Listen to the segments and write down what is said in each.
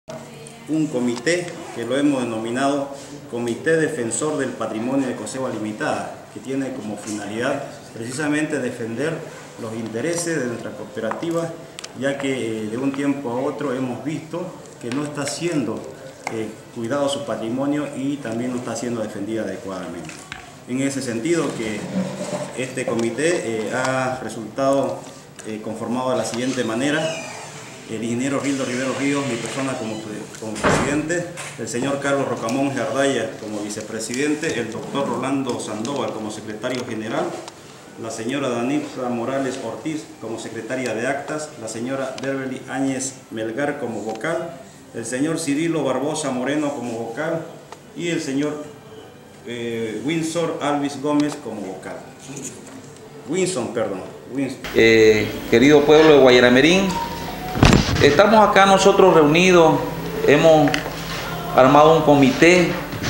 Un comité que lo hemos denominado Comité Defensor del Patrimonio de Cosegua Limitada, que tiene como finalidad precisamente defender los intereses de nuestra cooperativa, ya que de un tiempo a otro hemos visto que no está siendo cuidado su patrimonio y también no está siendo defendida adecuadamente. En ese sentido que este comité ha resultado conformado de la siguiente manera: el ingeniero Rildo Rivero Ríos, mi persona como presidente, el señor Carlos Rocamón Jardaya como vicepresidente, el doctor Rolando Sandoval como secretario general, la señora Danitza Morales Ortiz como secretaria de actas, la señora Beverly Áñez Melgar como vocal, el señor Cirilo Barbosa Moreno como vocal y el señor Winsor Alvis Gómez como vocal. Winston. Querido pueblo de Guayaramerín, estamos acá nosotros reunidos, hemos armado un comité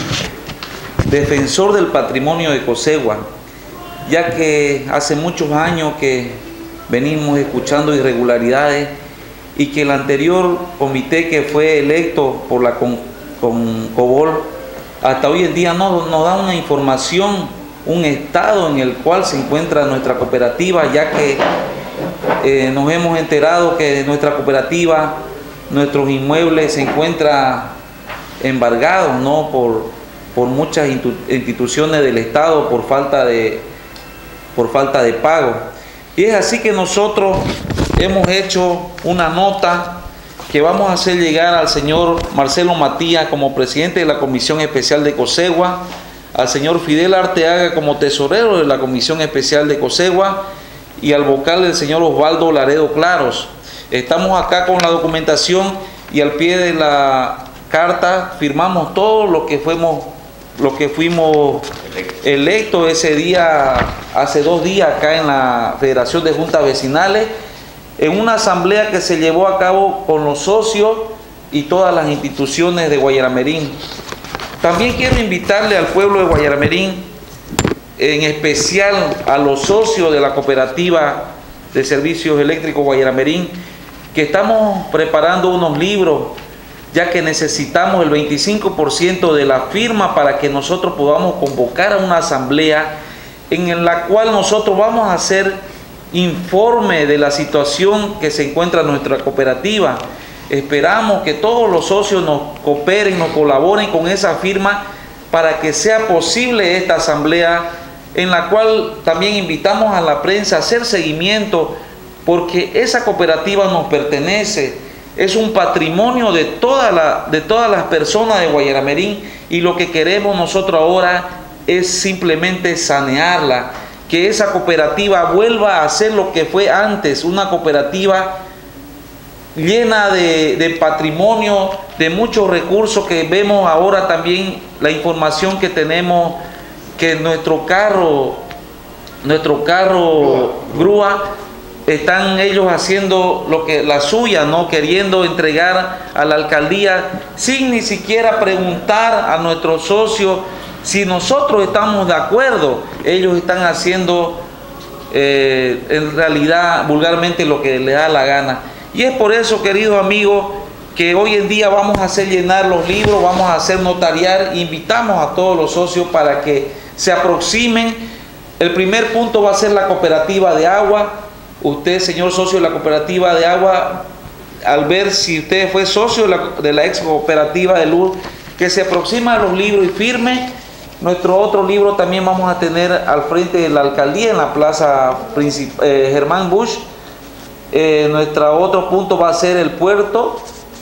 defensor del patrimonio de Cosegua, ya que hace muchos años que venimos escuchando irregularidades y que el anterior comité que fue electo por la COBOL hasta hoy en día no nos da una información, un estado en el cual se encuentra nuestra cooperativa, ya que nos hemos enterado que nuestra cooperativa, nuestros inmuebles se encuentran embargados, ¿no? por muchas instituciones del Estado por falta de pago. Y es así que nosotros hemos hecho una nota que vamos a hacer llegar al señor Marcelo Matías como presidente de la Comisión Especial de Cosegua, al señor Fidel Arteaga como tesorero de la Comisión Especial de Cosegua y al vocal del señor Osvaldo Laredo Claros. Estamos acá con la documentación y al pie de la carta firmamos todo lo que fuimos electos ese día, hace 2 días acá en la Federación de Juntas Vecinales, en una asamblea que se llevó a cabo con los socios y todas las instituciones de Guayaramerín. También quiero invitarle al pueblo de Guayaramerín, en especial a los socios de la Cooperativa de Servicios Eléctricos Guayaramerín, que estamos preparando unos libros, ya que necesitamos el 25% de la firma para que nosotros podamos convocar a una asamblea en la cual nosotros vamos a hacer informe de la situación que se encuentra nuestra cooperativa. Esperamos que todos los socios nos cooperen, nos colaboren con esa firma para que sea posible esta asamblea, en la cual también invitamos a la prensa a hacer seguimiento, porque esa cooperativa nos pertenece, es un patrimonio de todas las personas de Guayaramerín, y lo que queremos nosotros ahora es simplemente sanearla, que esa cooperativa vuelva a ser lo que fue antes, una cooperativa llena de patrimonio, de muchos recursos, que vemos ahora también la información que tenemos, que nuestro carro grúa, están ellos haciendo la suya, ¿no? Queriendo entregar a la alcaldía sin ni siquiera preguntar a nuestros socios si nosotros estamos de acuerdo. Ellos están haciendo en realidad vulgarmente lo que les da la gana. Y es por eso, queridos amigos, que hoy en día vamos a hacer llenar los libros, vamos a hacer notariar, invitamos a todos los socios para que se aproximen. El primer punto va a ser la cooperativa de agua. Usted, señor socio de la cooperativa de agua, al ver si usted fue socio de la ex cooperativa de luz, que se aproxima a los libros y firme. Nuestro otro libro también vamos a tener al frente de la alcaldía, en la plaza Germán Bush. Nuestro otro punto va a ser el puerto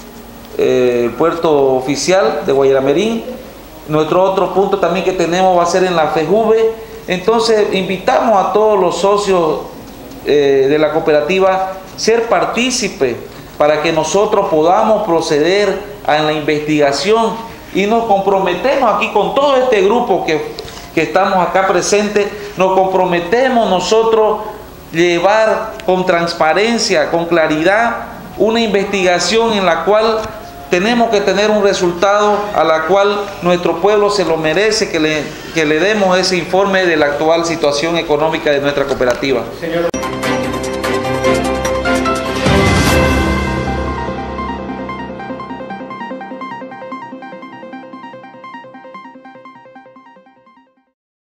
oficial de Guayaramerín. Nuestro otro punto también que tenemos va a ser en la FEJUVE. Entonces invitamos a todos los socios de la cooperativa a ser partícipes para que nosotros podamos proceder a la investigación, y nos comprometemos aquí con todo este grupo que estamos acá presentes, nos comprometemos nosotros llevar con transparencia, con claridad, una investigación en la cual tenemos que tener un resultado a la cual nuestro pueblo se lo merece, que le demos ese informe de la actual situación económica de nuestra cooperativa. Señor.